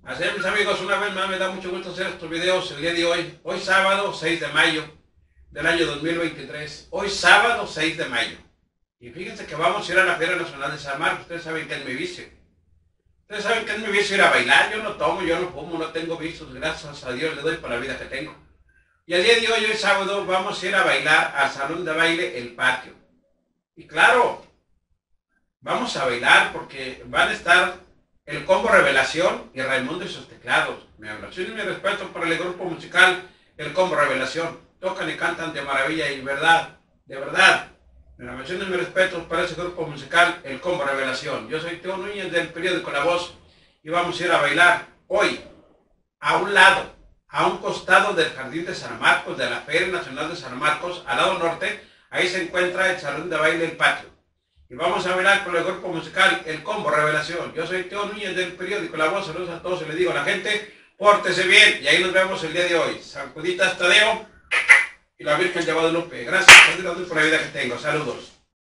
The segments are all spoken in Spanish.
Así es, mis amigos, una vez más me da mucho gusto hacer estos videos el día de hoy. Hoy sábado 6 de mayo del año 2023. Hoy sábado 6 de mayo. Y fíjense que vamos a ir a la Feria Nacional de San Marcos. Ustedes saben que es mi vicio. Ustedes saben que es mi vicio ir a bailar. Yo no tomo, yo no fumo, no tengo vicios. Gracias a Dios le doy por la vida que tengo. Y el día de hoy sábado, vamos a ir a bailar al salón de baile El Patio. Y claro, vamos a bailar porque van a estar el Combo Revelación y Raimundo y sus teclados. Mi abrazo y mi respeto para el grupo musical El Combo Revelación. Tocan y cantan de maravilla y verdad, de verdad. Mi abrazo y mi respeto para ese grupo musical El Combo Revelación. Yo soy Teo Núñez del periódico La Voz y vamos a ir a bailar hoy a un lado, a un costado del Jardín de San Marcos, de la Feria Nacional de San Marcos, al lado norte. Ahí se encuentra el salón de baile El Patio. Y vamos a bailar con el grupo musical El Combo Revelación. Yo soy Teo Núñez del periódico La Voz. Saludos a todos y les digo a la gente, pórtese bien. Y ahí nos vemos el día de hoy. San Juditas Tadeo y la Virgen de Guadalupe. Gracias por la vida que tengo. Saludos.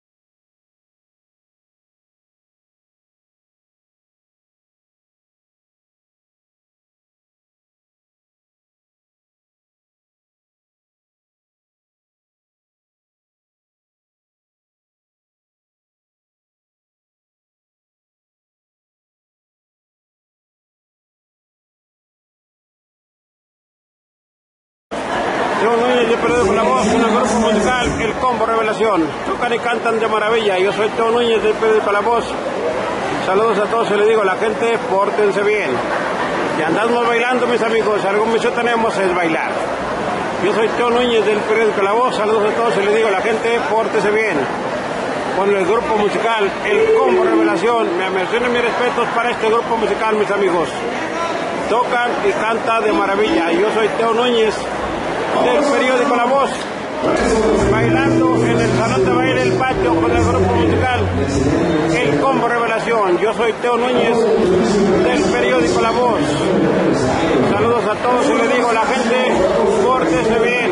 Teo Núñez del periódico La Voz, con el grupo musical El Combo Revelación. Tocan y cantan de maravilla. Yo soy Teo Núñez del periódico La Voz. Saludos a todos y les digo a la gente, pórtense bien. Y andamos bailando, mis amigos. Algún vicio tenemos es bailar. Yo soy Teo Núñez del periódico La Voz. Saludos a todos y les digo a la gente, pórtense bien. Con el grupo musical El Combo Revelación. Me mencionen mis respetos para este grupo musical, mis amigos. Tocan y cantan de maravilla. Yo soy Teo Núñez del periódico La Voz, bailando en el salón de baile El Patio con el grupo musical El Combo Revelación. Yo soy Teo Núñez del periódico La Voz. Saludos a todos y le digo a la gente, pórtese bien.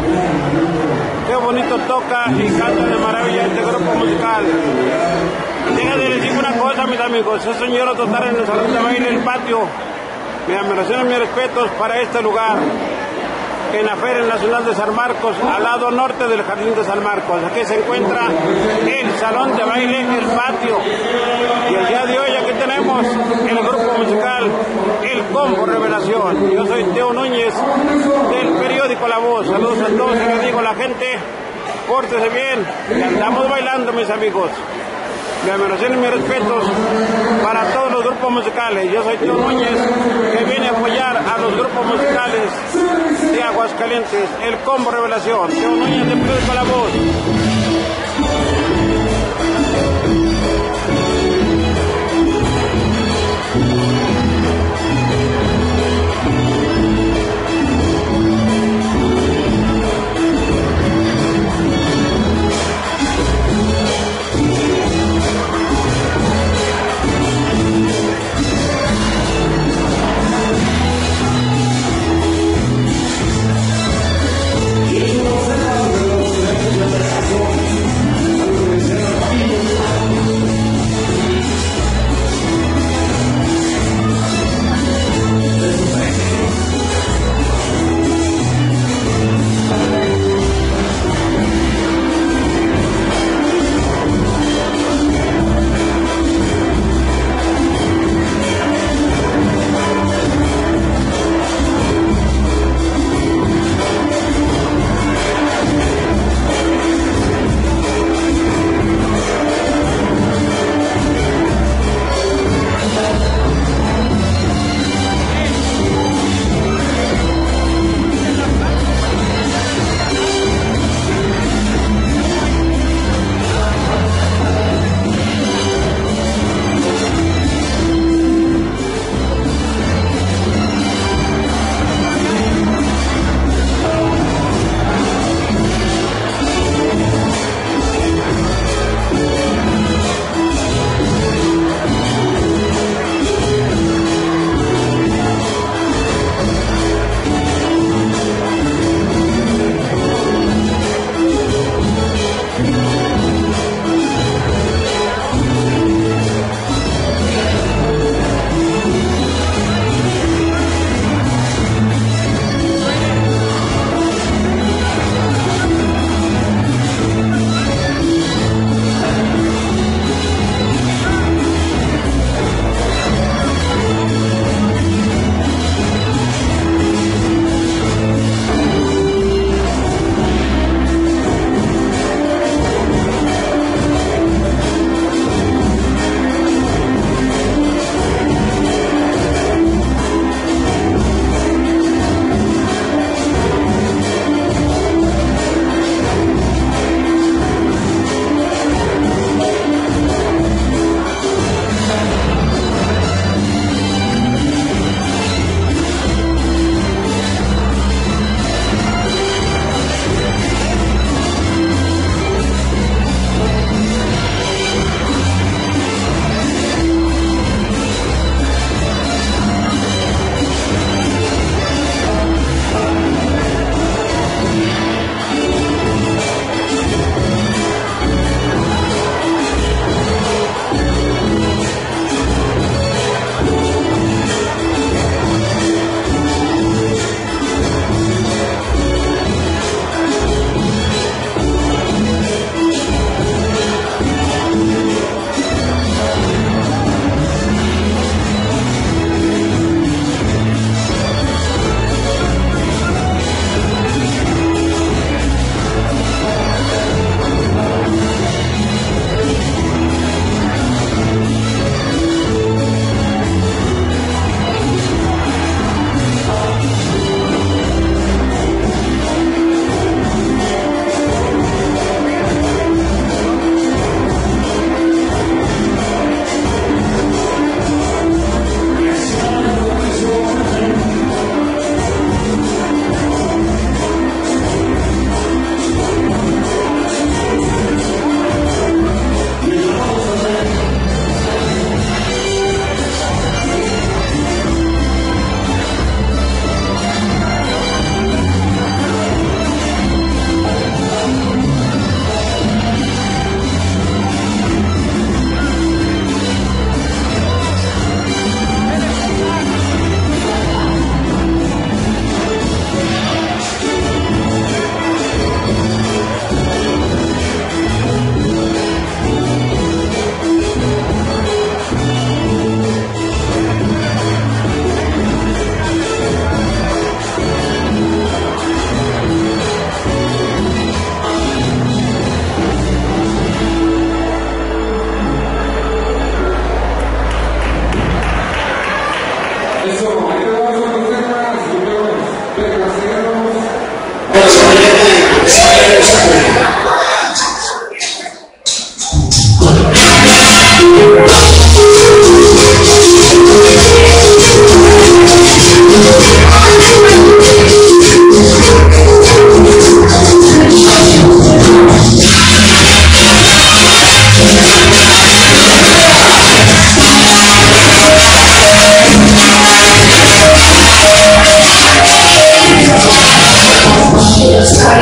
Qué bonito toca y canta de maravilla este grupo musical. Déjenme decir una cosa, mis amigos, es señor total en el salón de baile El Patio. Mi admiración y mis respetos para este lugar, en la Feria Nacional de San Marcos, al lado norte del Jardín de San Marcos. Aquí se encuentra el salón de baile El Patio. Y el día de hoy aquí tenemos el grupo musical El Combo Revelación. Yo soy Teo Núñez del periódico La Voz. Saludos a todos y les digo a la gente, pórtese bien. Y andamos bailando, mis amigos. Mi admiración y mis respetos para todos los grupos musicales. Yo soy Teo Núñez, que viene a apoyar a los grupos musicales de Aguascalientes, El Combo Revelación. Teo Núñez de periódico La Voz. Y no se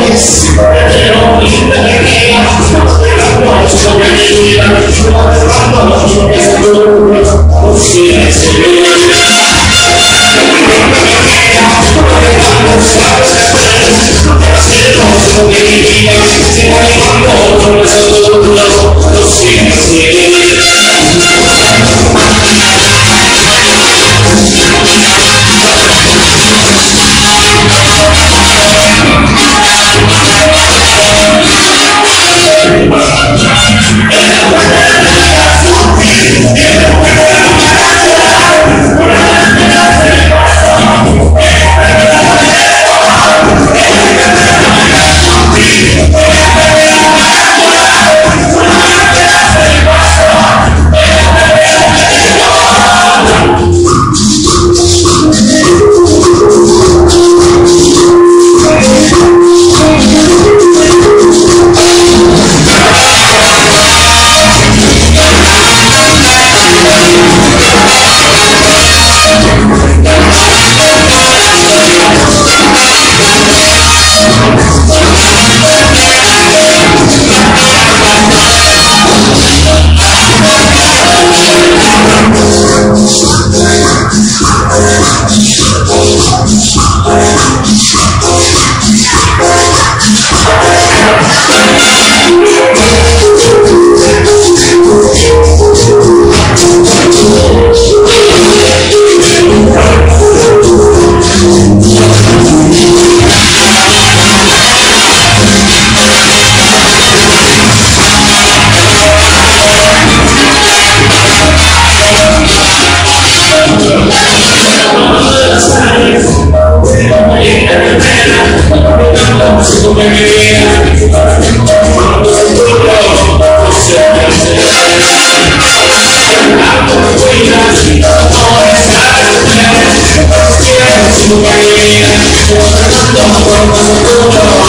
Thank you.